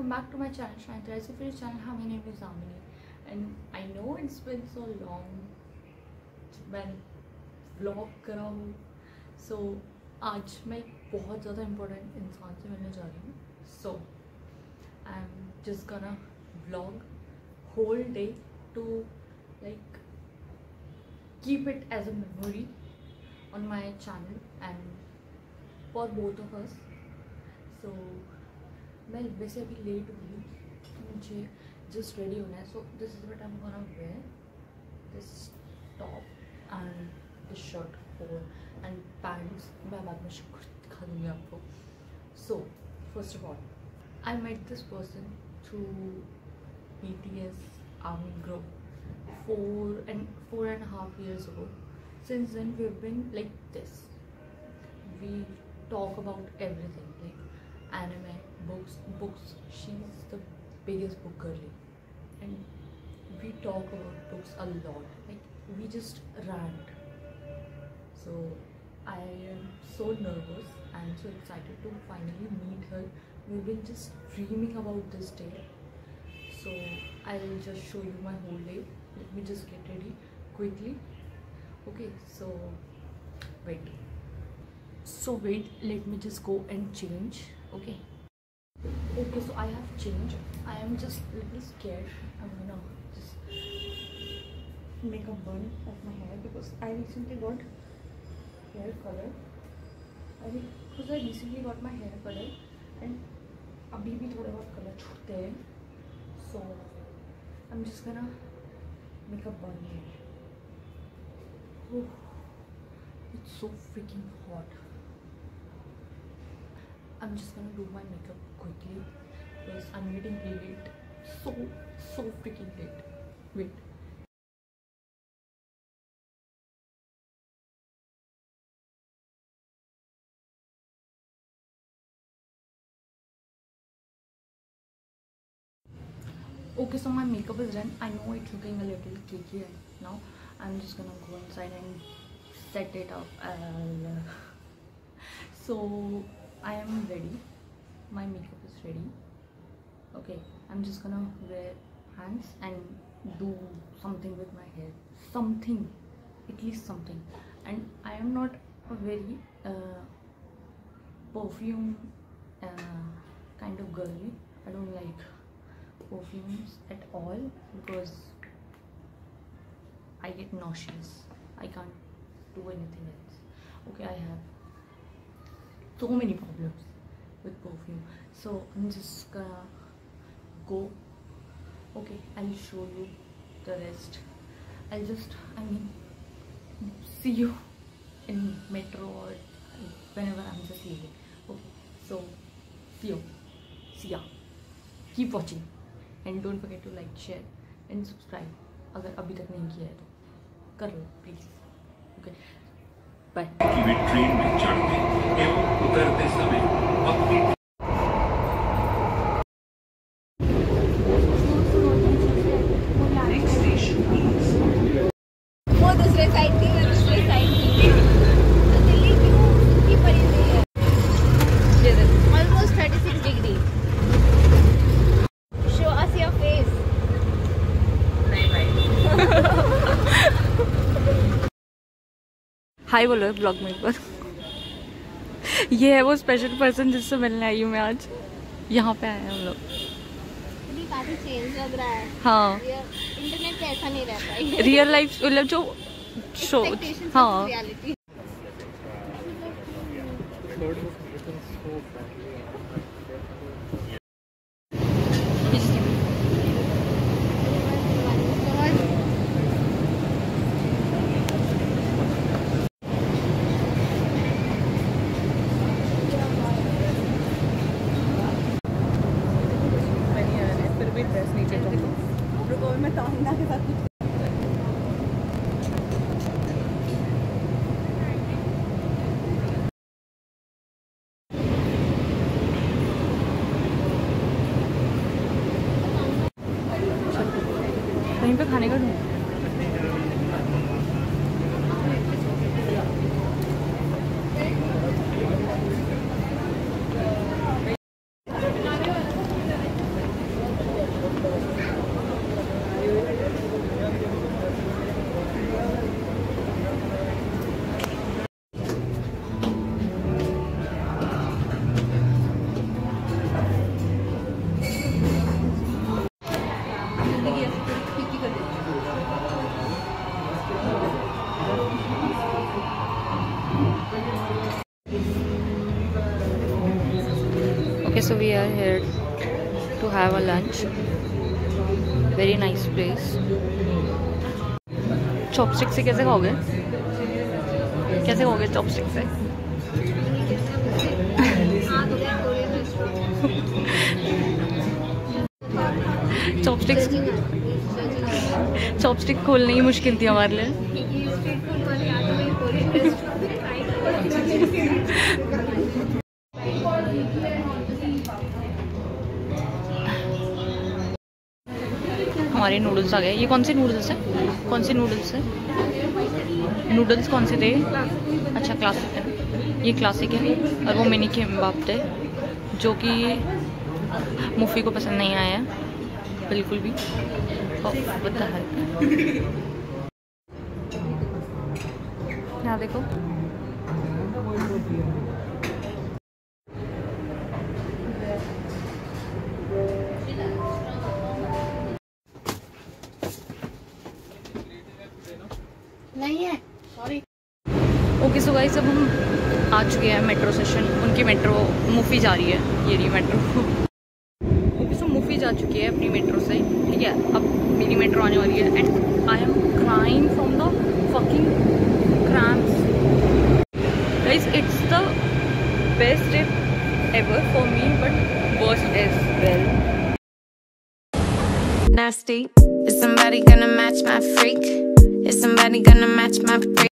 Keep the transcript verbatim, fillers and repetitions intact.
welcome back to my channel Shine Threads. If your channel, hi, my name is Amini, and I know it's been so long when vlog करा हूँ. So आज मैं एक बहुत ज़्यादा important इंसान से मिलने जा रही हूँ. So I'm just gonna vlog whole day to like keep it as a memory on my channel and for both of us. So मैं वैसे अभी लेट हुई, मुझे जस्ट रेडी होना है. So this is what I am gonna wear, this top and this shirt और and pants. मैं बाद में दिखा दूँगी आपको. So first of all I met this person through B T S army group four and four and a half years ago. Since then we've been like this. We talk about everything like anime, books books she's the biggest book girly, and we talk about books a lot. Like we just rant. So I am so nervous and so excited to finally meet her. We've been just dreaming about this day. So I'll just show you my whole day. Let me just get ready quickly. Okay, so wait so wait let me just go and change. Okay okay so I have changed. I am just a little scared. I'm gonna just make a bun of my hair because I recently got hair color. I think because I recently got my hair color and abhi bhi thoda bahut color chhute hain. So I'm just gonna make a bun here. Oh, it's so freaking hot. I'm just gonna do my makeup quickly because I'm getting late. So, so freaking late. Wait. Okay, so my makeup is done. I know it's looking a little cakey right now. I'm just gonna go inside and set it up. And so I am ready. My makeup is ready. Okay, I'm just gonna wear pants and do something with my hair. Something, at least something. And I am not a very uh, perfume uh, kind of girly. I don't like perfumes at all because I get nauseous. I can't do anything else. Okay, I have so many problems with perfume. So I'm just gonna go. Okay, I'll show you the rest. I'll just, I mean, see you in metro or whenever I'm just leaving. Okay, so see you. See ya. Keep watching. And don't forget to like, share and subscribe. अगर अभी तक नहीं किया है तो कर लो please. Okay bye. Train में चढ़ते एवं उतरते समय अपनी नेक्स्ट स्टेशन वो दूसरे साइड की है, दूसरे साइड की तो दिल्ली क्यों की पड़ी हुई है. Almost thirty six degree. Hi बोलो ब्लॉग में एक बार. ये है वो स्पेशल पर्सन जिससे मिलने आई हूँ मैं आज. यहाँ पे आए हैं हम लोग. काफी चेंज लग रहा है. हाँ, इंटरनेट पे ऐसा नहीं रहता. रियल लाइफ मतलब जो शो. हाँ मैं ताहिना के साथ कहीं पे खाने का ढूंढ. So we are here to have a lunch. Very nice place. Chopstick से कैसे खाओगे? कैसे खाओगे चॉपस्टिक से? चॉपस्टिक चॉपस्टिक खोलने ही मुश्किल थी हमारे लिए. हमारे नूडल्स आ गए. ये कौन से नूडल्स हैं? कौन से नूडल्स हैं? नूडल्स कौन से थे? अच्छा क्लासिक है. ये क्लासिक है और वो मिनी किम्बाप थे जो कि मुफ़ी को पसंद नहीं आया बिल्कुल भी. यहाँ देखो. नहीं है, सॉरी. ओके सो गाइस, अब हम आ चुके हैं मेट्रो स्टेशन. उनकी मेट्रो मुफ़ी जा रही है. ये रही मेट्रो. ओके सो मुफ़ी जा चुकी है अपनी मेट्रो से. ठीक है, अब मेरी मेट्रो आने वाली है. And I am crying from the fucking cramps. Guys, it's the best trip ever for me but worst as well. Nasty. Is somebody gonna match my freak? Is somebody gonna match my freak?